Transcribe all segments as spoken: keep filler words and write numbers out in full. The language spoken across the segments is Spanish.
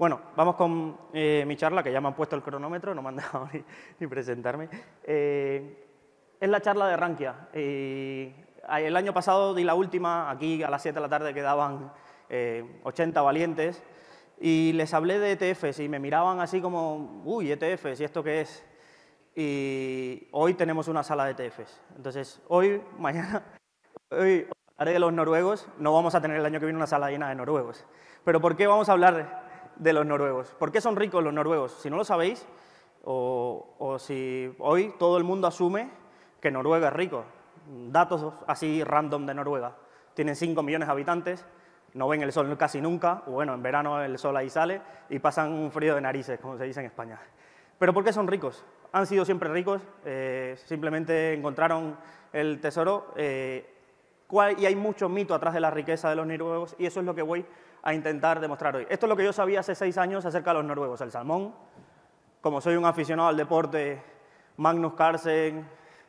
Bueno, vamos con eh, mi charla, que ya me han puesto el cronómetro, no me han dejado ni, ni presentarme. Eh, es la charla de Rankia. Eh, el año pasado di la última, aquí a las siete de la tarde quedaban eh, ochenta valientes, y les hablé de E T Fs y me miraban así como, uy, E T Fs, ¿y esto qué es? Y hoy tenemos una sala de E T Fs. Entonces, hoy, mañana, hoy hablaré de los noruegos. No vamos a tener el año que viene una sala llena de noruegos. Pero ¿por qué vamos a hablar de los noruegos? ¿Por qué son ricos los noruegos? Si no lo sabéis, o, o si hoy todo el mundo asume que Noruega es rico. Datos así random de Noruega. Tienen cinco millones de habitantes, no ven el sol casi nunca, o bueno, en verano el sol ahí sale, y pasan un frío de narices, como se dice en España. ¿Pero por qué son ricos? Han sido siempre ricos, eh, simplemente encontraron el tesoro, eh, y hay mucho mito atrás de la riqueza de los noruegos, y eso es lo que voy a intentar demostrar hoy. Esto es lo que yo sabía hace seis años acerca de los noruegos. El salmón, como soy un aficionado al deporte, Magnus Carlsen,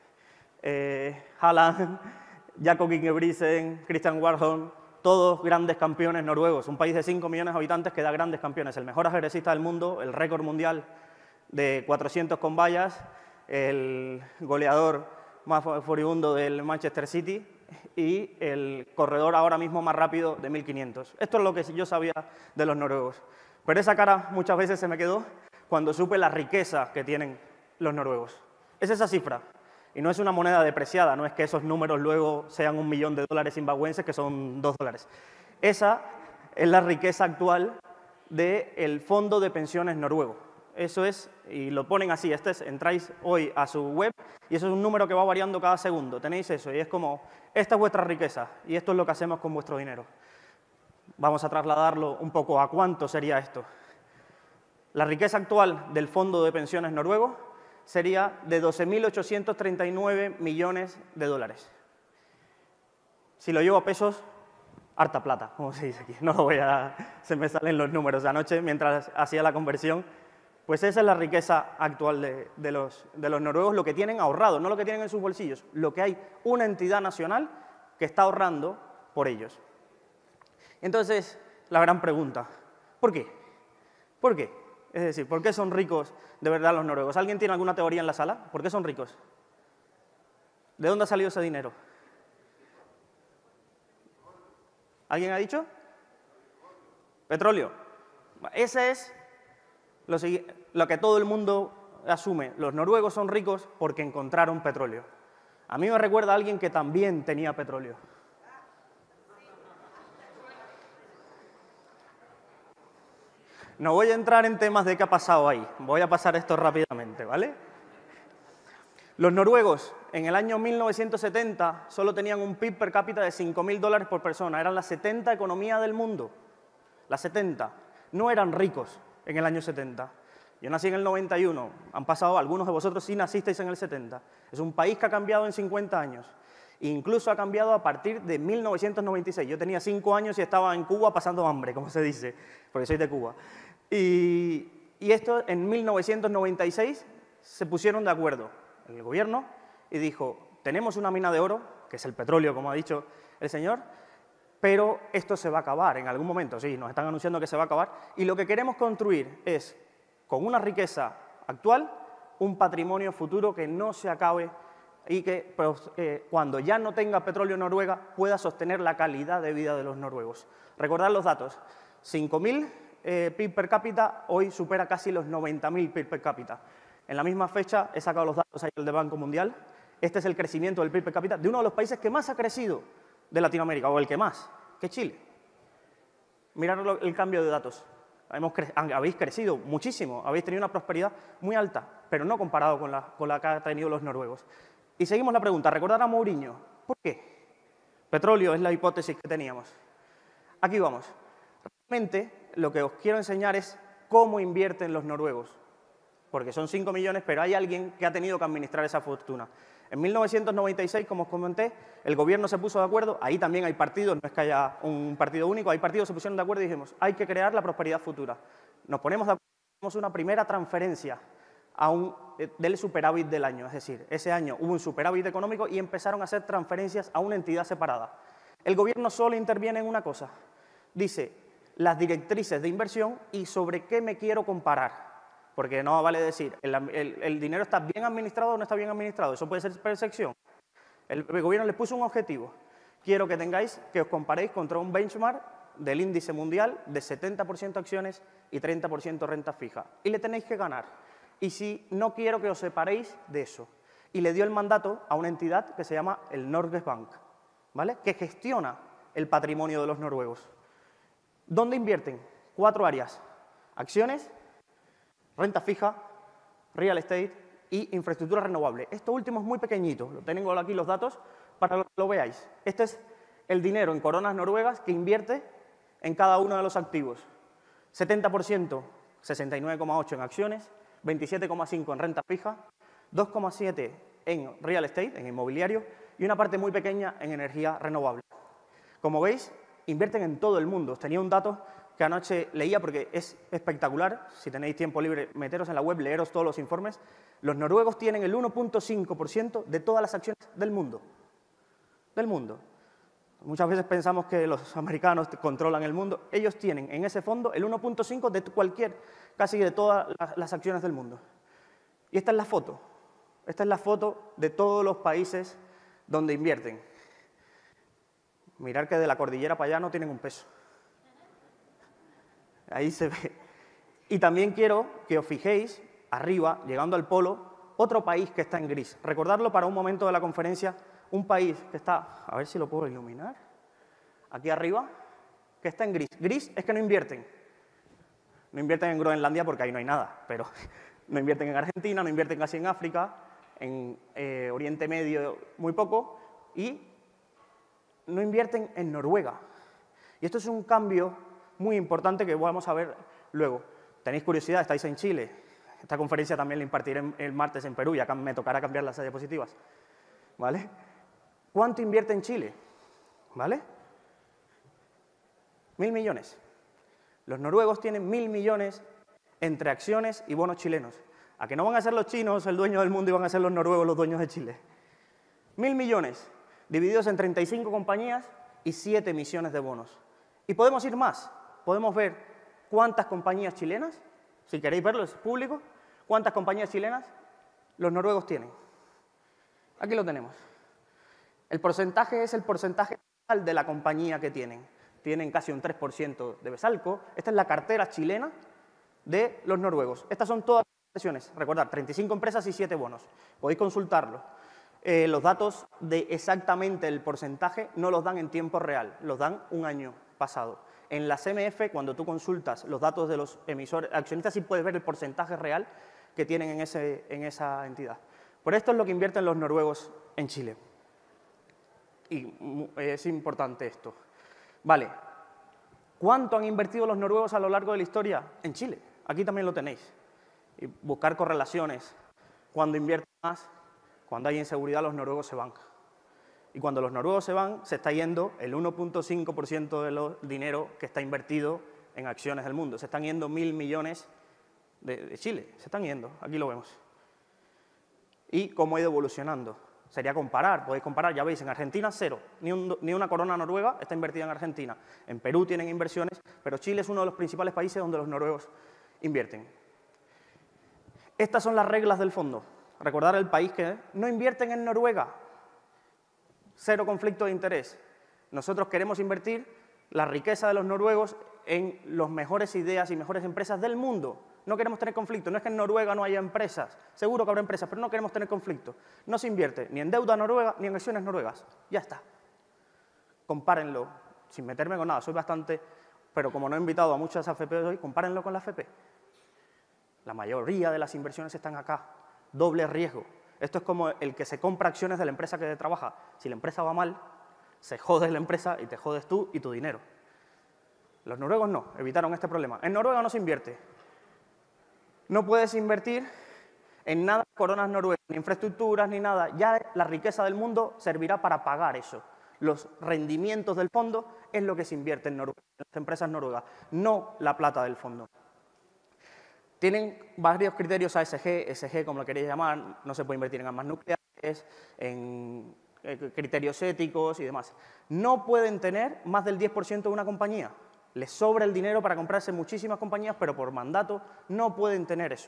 eh, Haaland, Jakob Ingebrigtsen, Christian Warholm, todos grandes campeones noruegos. Un país de cinco millones de habitantes que da grandes campeones. El mejor ajedrecista del mundo, el récord mundial de cuatrocientos con vallas, el goleador más furibundo del Manchester City y el corredor ahora mismo más rápido de mil quinientos. Esto es lo que yo sabía de los noruegos. Pero esa cara muchas veces se me quedó cuando supe la riqueza que tienen los noruegos. Es esa cifra. Y no es una moneda depreciada, no es que esos números luego sean un millón de dólares zimbabuenses, que son dos dólares. Esa es la riqueza actual del fondo de pensiones noruego. Eso es, y lo ponen así, este es, entráis hoy a su web y eso es un número que va variando cada segundo. Tenéis eso y es como, esta es vuestra riqueza y esto es lo que hacemos con vuestro dinero. Vamos a trasladarlo un poco a cuánto sería esto. La riqueza actual del fondo de pensiones noruego sería de doce mil ochocientos treinta y nueve millones de dólares. Si lo llevo a pesos, harta plata, como se dice aquí. No lo voy a... se me salen los números de anoche mientras hacía la conversión. Pues esa es la riqueza actual de, de, los, de los noruegos, lo que tienen ahorrado, no lo que tienen en sus bolsillos, lo que hay una entidad nacional que está ahorrando por ellos. Entonces, la gran pregunta, ¿por qué? ¿Por qué? Es decir, ¿por qué son ricos de verdad los noruegos? ¿Alguien tiene alguna teoría en la sala? ¿Por qué son ricos? ¿De dónde ha salido ese dinero? ¿Alguien ha dicho? Petróleo. Ese es lo, lo que todo el mundo asume. Los noruegos son ricos porque encontraron petróleo. A mí me recuerda a alguien que también tenía petróleo. No voy a entrar en temas de qué ha pasado ahí. Voy a pasar esto rápidamente, ¿vale? Los noruegos en el año mil novecientos setenta solo tenían un P I B per cápita de cinco mil dólares por persona. Eran las setenta economías del mundo. Las setenta. No eran ricos en el año setenta. Yo nací en el noventa y uno. Han pasado, algunos de vosotros sí nacisteis en el setenta. Es un país que ha cambiado en cincuenta años. Incluso ha cambiado a partir de mil novecientos noventa y seis. Yo tenía cinco años y estaba en Cuba pasando hambre, como se dice, porque soy de Cuba. Y, y esto en mil novecientos noventa y seis se pusieron de acuerdo el gobierno y dijo, tenemos una mina de oro, que es el petróleo, como ha dicho el señor, pero esto se va a acabar en algún momento, sí, nos están anunciando que se va a acabar, y lo que queremos construir es, con una riqueza actual, un patrimonio futuro que no se acabe y que pues, eh, cuando ya no tenga petróleo Noruega pueda sostener la calidad de vida de los noruegos. Recordad los datos, cinco mil eh, P I B per cápita, hoy supera casi los noventa mil P I B per cápita. En la misma fecha he sacado los datos ahí del Banco Mundial. Este es el crecimiento del P I B per cápita de uno de los países que más ha crecido de Latinoamérica, o el que más, que es Chile. Mirad el cambio de datos. Hemos cre habéis crecido muchísimo, habéis tenido una prosperidad muy alta, pero no comparado con la, con la que han tenido los noruegos. Y seguimos la pregunta, recordar a Mourinho, ¿por qué? Petróleo es la hipótesis que teníamos. Aquí vamos. Realmente lo que os quiero enseñar es cómo invierten los noruegos, porque son cinco millones, pero hay alguien que ha tenido que administrar esa fortuna. En mil novecientos noventa y seis, como os comenté, el gobierno se puso de acuerdo, ahí también hay partidos, no es que haya un partido único, hay partidos que se pusieron de acuerdo y dijimos, hay que crear la prosperidad futura. Nos ponemos de acuerdo, hacemos una primera transferencia a un, del superávit del año, es decir, ese año hubo un superávit económico y empezaron a hacer transferencias a una entidad separada. El gobierno solo interviene en una cosa, dice, las directrices de inversión y sobre qué me quiero comparar. Porque no vale decir, el, el, el dinero está bien administrado o no está bien administrado. Eso puede ser percepción. El, el gobierno les puso un objetivo. Quiero que tengáis, que os comparéis contra un benchmark del índice mundial de setenta por ciento acciones y treinta por ciento renta fija. Y le tenéis que ganar. Y si no quiero que os separéis de eso. Y le dio el mandato a una entidad que se llama el Norges Bank, ¿vale? Que gestiona el patrimonio de los noruegos. ¿Dónde invierten? Cuatro áreas. Acciones, renta fija, real estate y infraestructura renovable. Esto último es muy pequeñito. Tengo aquí los datos para que lo veáis. Este es el dinero en coronas noruegas que invierte en cada uno de los activos. setenta por ciento, sesenta y nueve coma ocho en acciones, veintisiete coma cinco en renta fija, dos coma siete en real estate, en inmobiliario, y una parte muy pequeña en energía renovable. Como veis, invierten en todo el mundo. Tenía un dato que anoche leía porque es espectacular. Si tenéis tiempo libre, meteros en la web, leeros todos los informes. Los noruegos tienen el uno punto cinco por ciento de todas las acciones del mundo. Del mundo. Muchas veces pensamos que los americanos controlan el mundo. Ellos tienen en ese fondo el uno punto cinco por ciento de cualquier, casi de todas las acciones del mundo. Y esta es la foto. Esta es la foto de todos los países donde invierten. Mirar que de la cordillera para allá no tienen un peso. Ahí se ve. Y también quiero que os fijéis, arriba, llegando al polo, otro país que está en gris. Recordarlo para un momento de la conferencia, un país que está, a ver si lo puedo iluminar, aquí arriba, que está en gris. Gris es que no invierten. No invierten en Groenlandia porque ahí no hay nada, pero no invierten en Argentina, no invierten casi en África, en eh, Oriente Medio muy poco, y no invierten en Noruega. Y esto es un cambio muy importante que vamos a ver luego. ¿Tenéis curiosidad? ¿Estáis en Chile? Esta conferencia también la impartiré el martes en Perú y acá me tocará cambiar las diapositivas. ¿Vale? ¿Cuánto invierte en Chile? ¿Vale? Mil millones. Los noruegos tienen mil millones entre acciones y bonos chilenos. ¿A que no van a ser los chinos el dueño del mundo y van a ser los noruegos los dueños de Chile? Mil millones, divididos en treinta y cinco compañías y siete emisiones de bonos. Y podemos ir más. Podemos ver cuántas compañías chilenas, si queréis verlo, es público, cuántas compañías chilenas los noruegos tienen. Aquí lo tenemos. El porcentaje es el porcentaje total de la compañía que tienen. Tienen casi un tres por ciento de Besalco. Esta es la cartera chilena de los noruegos. Estas son todas las inversiones. Recordad, treinta y cinco empresas y siete bonos. Podéis consultarlo. Eh, los datos de exactamente el porcentaje no los dan en tiempo real, los dan un año pasado. En la C M F, cuando tú consultas los datos de los emisores, accionistas, sí puedes ver el porcentaje real que tienen en, ese, en esa entidad. Por esto es lo que invierten los noruegos en Chile. Y es importante esto. Vale, ¿cuánto han invertido los noruegos a lo largo de la historia en Chile? Aquí también lo tenéis. Y buscar correlaciones. Cuando invierten más, cuando hay inseguridad, los noruegos se van. Y cuando los noruegos se van, se está yendo el uno punto cinco por ciento del dinero que está invertido en acciones del mundo. Se están yendo mil millones de, de Chile. Se están yendo, aquí lo vemos. Y cómo ha ido evolucionando. Sería comparar, podéis comparar, ya veis, en Argentina cero, ni, un, ni una corona noruega está invertida en Argentina. En Perú tienen inversiones, pero Chile es uno de los principales países donde los noruegos invierten. Estas son las reglas del fondo. Recordar el país que no invierten en Noruega. Cero conflicto de interés. Nosotros queremos invertir la riqueza de los noruegos en las mejores ideas y mejores empresas del mundo. No queremos tener conflicto. No es que en Noruega no haya empresas. Seguro que habrá empresas, pero no queremos tener conflicto. No se invierte ni en deuda noruega ni en acciones noruegas. Ya está. Compárenlo. Sin meterme con nada. Soy bastante... Pero como no he invitado a muchas A F P hoy, compárenlo con la A F P. La mayoría de las inversiones están acá. Doble riesgo. Esto es como el que se compra acciones de la empresa que trabaja. Si la empresa va mal, se jode la empresa y te jodes tú y tu dinero. Los noruegos no, evitaron este problema. En Noruega no se invierte. No puedes invertir en nada coronas noruegas, ni infraestructuras, ni nada. Ya la riqueza del mundo servirá para pagar eso. Los rendimientos del fondo es lo que se invierte en Noruega, en las empresas noruegas, no la plata del fondo. Tienen varios criterios A S G, S G como lo queréis llamar, no se puede invertir en armas nucleares, en criterios éticos y demás. No pueden tener más del diez por ciento de una compañía. Les sobra el dinero para comprarse muchísimas compañías, pero por mandato no pueden tener eso.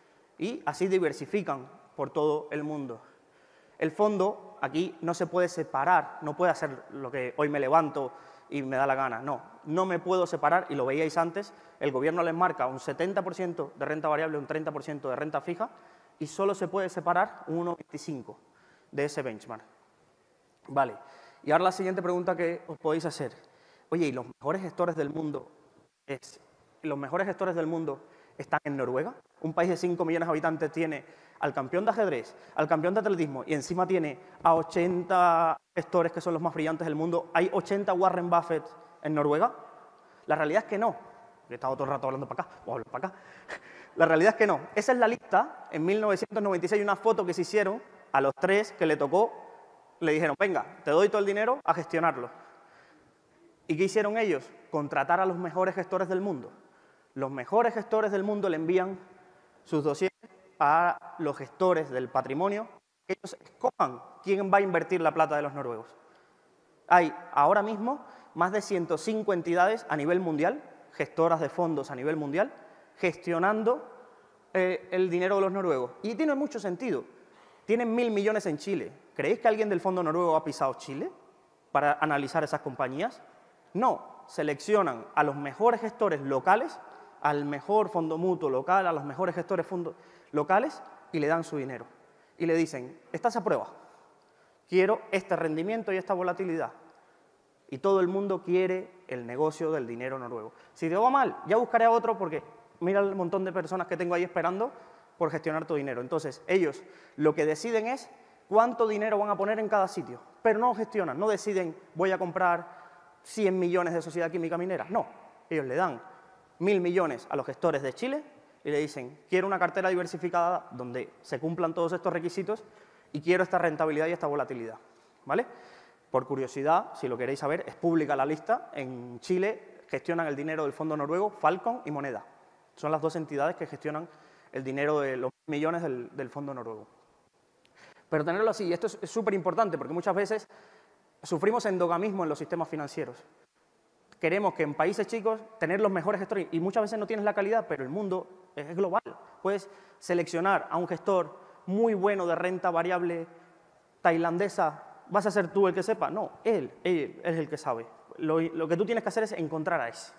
Y así diversifican por todo el mundo. El fondo aquí no se puede separar, no puede hacer lo que hoy me levanto y me da la gana. No, no me puedo separar, y lo veíais antes, el gobierno les marca un setenta por ciento de renta variable, un treinta por ciento de renta fija, y solo se puede separar un uno coma veinticinco de ese benchmark. Vale, y ahora la siguiente pregunta que os podéis hacer. Oye, ¿y los mejores gestores del mundo, es, los mejores gestores del mundo están en Noruega? Un país de cinco millones de habitantes tiene al campeón de ajedrez, al campeón de atletismo, y encima tiene a ochenta gestores que son los más brillantes del mundo. ¿Hay ochenta Warren Buffett en Noruega? La realidad es que no. He estado todo el rato hablando para acá, o hablo para acá. La realidad es que no. Esa es la lista, en mil novecientos noventa y seis, una foto que se hicieron a los tres que le tocó, le dijeron, venga, te doy todo el dinero a gestionarlo. ¿Y qué hicieron ellos? Contratar a los mejores gestores del mundo. Los mejores gestores del mundo le envían sus dossiers a los gestores del patrimonio, que ellos escojan quién va a invertir la plata de los noruegos. Hay ahora mismo más de ciento cinco entidades a nivel mundial, gestoras de fondos a nivel mundial, gestionando eh, el dinero de los noruegos. Y tiene mucho sentido. Tienen mil millones en Chile. ¿Creéis que alguien del fondo noruego ha pisado Chile para analizar esas compañías? No, seleccionan a los mejores gestores locales, al mejor fondo mutuo local, a los mejores gestores fondos locales, y le dan su dinero. Y le dicen, estás a prueba, quiero este rendimiento y esta volatilidad. Y todo el mundo quiere el negocio del dinero noruego. Si te va mal, ya buscaré a otro, porque mira el montón de personas que tengo ahí esperando por gestionar tu dinero. Entonces, ellos lo que deciden es cuánto dinero van a poner en cada sitio, pero no gestionan, no deciden voy a comprar cien millones de Sociedad Química Minera. No, ellos le dan mil millones a los gestores de Chile y le dicen, quiero una cartera diversificada donde se cumplan todos estos requisitos y quiero esta rentabilidad y esta volatilidad, ¿vale? Por curiosidad, si lo queréis saber, es pública la lista. En Chile gestionan el dinero del fondo noruego Falcon y Moneda. Son las dos entidades que gestionan el dinero de los millones del, del fondo noruego. Pero tenerlo así, y esto es súper importante porque muchas veces sufrimos endogamismo en los sistemas financieros. Queremos que en países chicos tener los mejores gestores, y muchas veces no tienes la calidad, pero el mundo es global. Puedes seleccionar a un gestor muy bueno de renta variable tailandesa. ¿Vas a ser tú el que sepa? No, él, él es el que sabe. Lo, lo que tú tienes que hacer es encontrar a ese.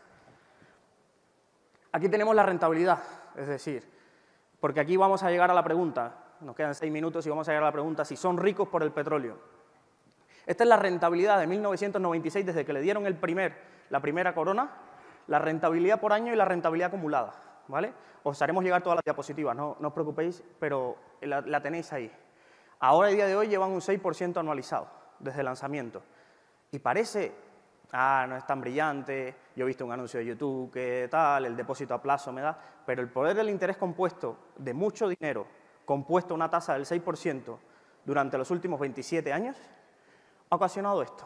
Aquí tenemos la rentabilidad, es decir, porque aquí vamos a llegar a la pregunta, nos quedan seis minutos y vamos a llegar a la pregunta si son ricos por el petróleo. Esta es la rentabilidad de mil novecientos noventa y seis, desde que le dieron el primer, la primera corona, la rentabilidad por año y la rentabilidad acumulada, ¿vale? Os haremos llegar todas las diapositivas, no, no os preocupéis, pero la, la tenéis ahí. Ahora, a día de hoy, llevan un seis por ciento anualizado desde el lanzamiento. Y parece, ah, no es tan brillante, yo he visto un anuncio de YouTube que tal, el depósito a plazo me da, pero el poder del interés compuesto de mucho dinero, compuesto a una tasa del seis por ciento durante los últimos veintisiete años, ha ocasionado esto,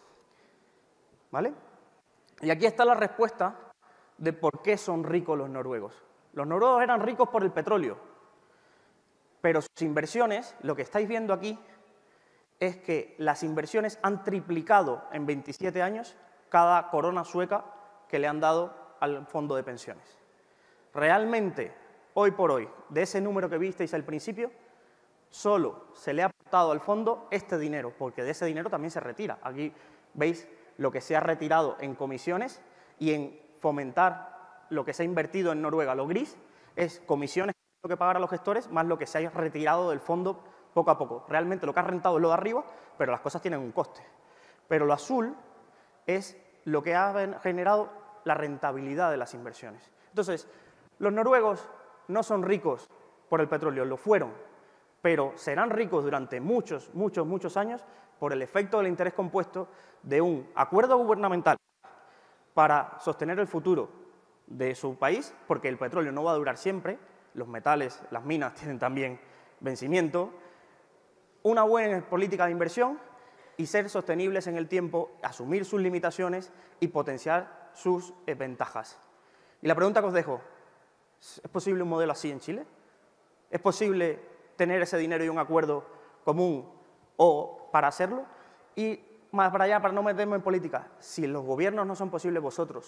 ¿vale? Y aquí está la respuesta de por qué son ricos los noruegos. Los noruegos eran ricos por el petróleo, pero sus inversiones, lo que estáis viendo aquí, es que las inversiones han triplicado en veintisiete años cada corona sueca que le han dado al fondo de pensiones. Realmente, hoy por hoy, de ese número que visteis al principio, solo se le ha aportado al fondo este dinero, porque de ese dinero también se retira. Aquí veis lo que se ha retirado en comisiones y en fomentar lo que se ha invertido en Noruega. Lo gris es comisiones que pagar a los gestores más lo que se ha retirado del fondo poco a poco. Realmente lo que ha rentado es lo de arriba, pero las cosas tienen un coste. Pero lo azul es lo que ha generado la rentabilidad de las inversiones. Entonces, los noruegos no son ricos por el petróleo, lo fueron, pero serán ricos durante muchos, muchos, muchos años por el efecto del interés compuesto de un acuerdo gubernamental para sostener el futuro de su país, porque el petróleo no va a durar siempre, los metales, las minas tienen también vencimiento, una buena política de inversión y ser sostenibles en el tiempo, asumir sus limitaciones y potenciar sus eh, ventajas. Y la pregunta que os dejo, ¿es posible un modelo así en Chile? ¿Es posible tener ese dinero y un acuerdo común o para hacerlo? Y más para allá, para no meterme en política, si los gobiernos no son posibles, vosotros,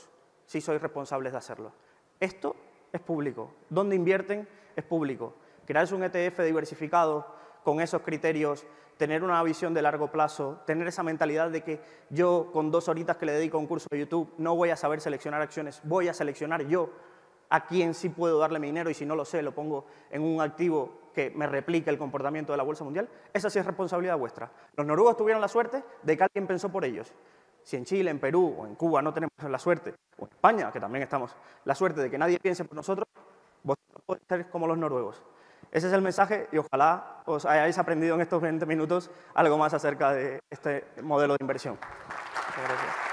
si sois responsables de hacerlo. Esto es público. ¿Dónde invierten? Es público. Crearse un E T F diversificado con esos criterios, tener una visión de largo plazo, tener esa mentalidad de que yo con dos horitas que le dedico a un curso de YouTube no voy a saber seleccionar acciones, voy a seleccionar yo a quién sí puedo darle mi dinero y si no lo sé lo pongo en un activo que me replique el comportamiento de la bolsa mundial. Esa sí es responsabilidad vuestra. Los noruegos tuvieron la suerte de que alguien pensó por ellos. Si en Chile, en Perú o en Cuba no tenemos la suerte, o en España, que también estamos, la suerte de que nadie piense por nosotros, vosotros podéis ser como los noruegos. Ese es el mensaje y ojalá os hayáis aprendido en estos veinte minutos algo más acerca de este modelo de inversión. Muchas gracias.